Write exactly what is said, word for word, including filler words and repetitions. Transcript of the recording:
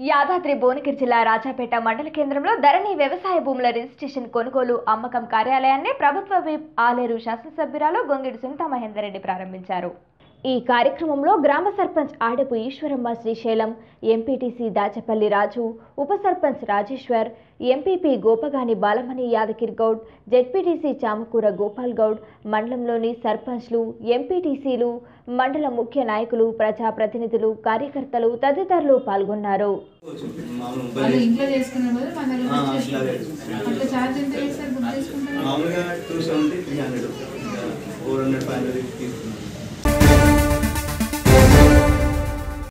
యాదాద్రి భువనగిరి జిల్లా రాజాపేట మండల కేంద్రంలో ధరణి వ్యవసాయ భూముల రిజిస్ట్రేషన్ కొనుగోలు అమ్మకం కార్యాలయాన్ని ప్రభుత్వ విప్ ఆలేరు శాసనసభ్యురాలు గొంగిడి సునీతా మహేందర్ రెడ్డి ప్రారంభించారు. ఈ కార్యక్రమంలో గ్రామ సర్పంచ్ ఆడపు ఈశ్వరమ్మ శ్రీశైలం, ఎంపీటీసీ దాచపల్లి రాజు, ఉప సర్పంచ్ రాజేశ్వర్, ఎంపీపీ గోపగాని బాలమణి యాదగిరి గౌడ్, జెడ్పీటీసీ చామకూర గోపాల్ గౌడ్, మండలంలోని సర్పంచ్లు, ఎంపీటీసీలు, మండల ముఖ్య నాయకులు, ప్రజాప్రతినిధులు, కార్యకర్తలు తదితరులు పాల్గొన్నారు. Four hundred five hundred